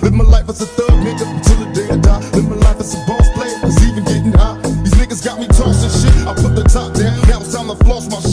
Live my life as a thug nigga until the day I die. Live my life as a boss player, it's even getting hot. These niggas got me tossing shit, I put the top down. Now it's time to floss my shit.